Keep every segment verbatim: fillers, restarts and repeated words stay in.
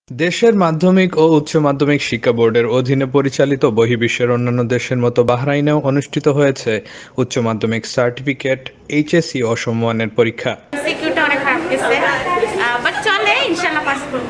দেশের মাধ্যমিক ও উচ্চ মাধ্যমিক শিক্ষা বোর্ডের অধীনে পরিচালিত বহির্বিশ্বের অন্যান্য দেশের মতো বাহরাইনেও অনুষ্ঠিত হয়েছে উচ্চ মাধ্যমিক সার্টিফিকেট, এইচএসসি ও সমমানের পরীক্ষা। সিকিউরিটি অনেক খারাপ গেছে, বাট চলে, ইনশাআল্লাহ পাস করব।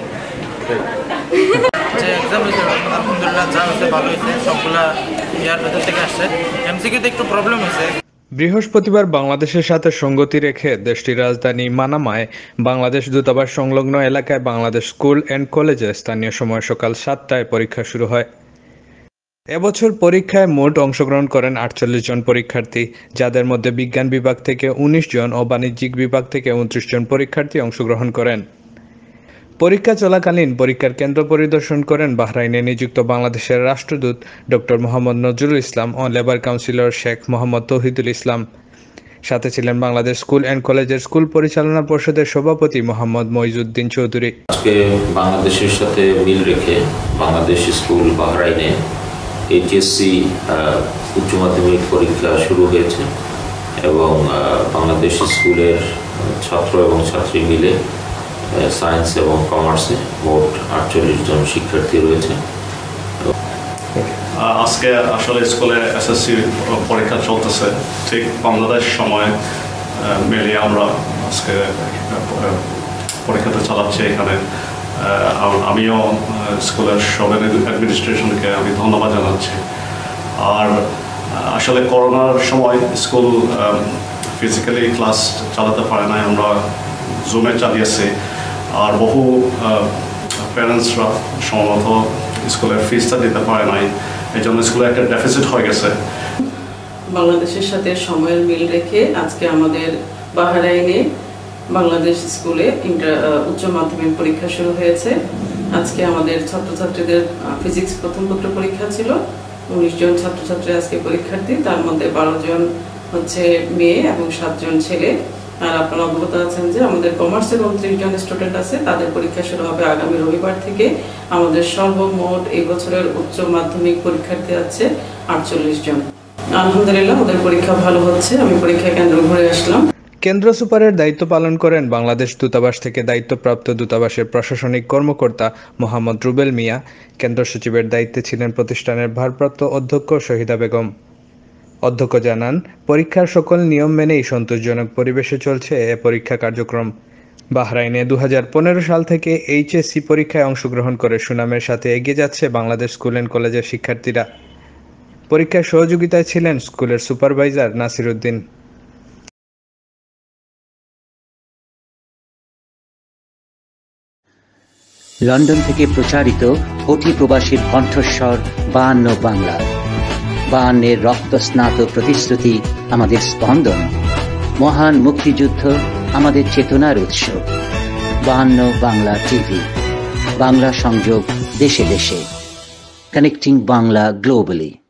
যে এক্সাম হয়েছে আলহামদুলিল্লাহ যা হয়েছে ভালো হয়েছে, সবগুলা ইয়ার ভেতর থেকে আসছে। এমসিকিউতে একটু প্রবলেম হয়েছে। বৃহস্পতিবার বাংলাদেশের সাথে সঙ্গতি রেখে দেশটির রাজধানী মানামায় বাংলাদেশ দূতাবাস সংলগ্ন এলাকায় বাংলাদেশ স্কুল অ্যান্ড কলেজে স্থানীয় সময় সকাল সাতটায় পরীক্ষা শুরু হয়। এবছর পরীক্ষায় মোট অংশগ্রহণ করেন আটচল্লিশ জন পরীক্ষার্থী, যাদের মধ্যে বিজ্ঞান বিভাগ থেকে উনিশ জন ও বাণিজ্যিক বিভাগ থেকে উনত্রিশ জন পরীক্ষার্থী অংশগ্রহণ করেন। পরীক্ষা চলাকালীন পরীক্ষার কেন্দ্র পরিদর্শন করেন বাহরাইনে নিযুক্ত বাংলাদেশের রাষ্ট্রদূত ডক্টর মোহাম্মদ নজরুল ইসলাম ও লেবার কাউন্সিলর শেখ মোহাম্মদ তৌহিদুল ইসলাম। সাথে ছিলেন বাংলাদেশ স্কুল অ্যান্ড কলেজের স্কুল পরিচালনা পর্ষদের সভাপতি মোহাম্মদ মইজুদ্দিন চৌধুরী। আজকে বাংলাদেশের সাথে মিল রেখে বাংলাদেশ স্কুল বাহরাইনে এইচএসসি উচ্চ মাধ্যমিক পরীক্ষা শুরু হয়েছে এবং বাংলাদেশ স্কুলের ছাত্র এবং ছাত্রী মিলে সায়েন্স এবং কমার্সে মোট আটচল্লিশ জন শিক্ষার্থী রয়েছে। আজকে আসলে স্কুলে এসএসসি পরীক্ষা চলতেছে, ঠিক বাংলাদেশ সময় মিলিয়ে আমরা আজকে পরীক্ষাটা চালাচ্ছি এখানে। আমিও স্কুলের সব অ্যাডমিনিস্ট্রেশনকে আমি ধন্যবাদ জানাচ্ছি। আর আসলে করোনার সময় স্কুল ফিজিক্যালি ক্লাস চালাতে পারে নাই, আমরা জুমে চালিয়েছি। আর বহু প্যারেন্টসরা সম্ভবত স্কুলের ফিসটা দিতে পারে নাই, এই জন্য স্কুলে একটা ডেফিসিট হয়ে গেছে। বাংলাদেশের সাথে সময়ের মিল রেখে আজকে আমাদের বাহরাইনে বাংলাদেশ স্কুলে ইন্টার উচ্চ মাধ্যমিক পরীক্ষা শুরু হয়েছে। আজকে আমাদের ছাত্রছাত্রীদের ফিজিক্স প্রথম পত্র পরীক্ষা ছিল। উনিশ জন ছাত্রছাত্রী আজকে পরীক্ষার্থী, তার মধ্যে বারো জন হচ্ছে মেয়ে এবং সাতজন ছেলে। আর আপনারা অবগত আছেন যে আমাদের কমার্সের উনত্রিশ জন স্টুডেন্ট আছে, তাদের পরীক্ষা শুরু হবে আগামী রবিবার থেকে। আমাদের সর্বমোট এই বছরের উচ্চ মাধ্যমিক পরীক্ষার্থী আছে আটচল্লিশ জন। আলহামদুলিল্লাহ ওদের পরীক্ষা ভালো হচ্ছে। আমি পরীক্ষা কেন্দ্র ঘুরে আসলাম। কেন্দ্র সুপারের দায়িত্ব পালন করেন বাংলাদেশ দূতাবাস থেকে দায়িত্বপ্রাপ্ত দূতাবাসের প্রশাসনিক কর্মকর্তা মোহাম্মদ রুবেল মিয়া। কেন্দ্র সচিবের দায়িত্বে ছিলেন প্রতিষ্ঠানের ভারপ্রাপ্ত অধ্যক্ষ শহীদা বেগম। অধ্যক্ষ জানান, পরীক্ষার সকল নিয়ম মেনেই সন্তোষজনক পরিবেশে চলছে এ পরীক্ষা কার্যক্রম। বাহরাইনে দু হাজার পনেরো সাল থেকে এইচএসসি পরীক্ষায় অংশগ্রহণ করে সুনামের সাথে এগিয়ে যাচ্ছে বাংলাদেশ স্কুল অ্যান্ড কলেজের শিক্ষার্থীরা। পরীক্ষায় সহযোগিতায় ছিলেন স্কুলের সুপারভাইজার নাসির উদ্দিন। লন্ডন থেকে প্রচারিত কোটি প্রবাসীর কণ্ঠস্বর বায়ান্ন বাংলা। বায়ান্নের রক্তস্নাত প্রতিশ্রুতি আমাদের স্পন্দন, মহান মুক্তিযুদ্ধ আমাদের চেতনার উৎস। বায়ান্ন বাংলা টিভি, বাংলা সংযোগ দেশে দেশে, কানেক্টিং বাংলা গ্লোবালি।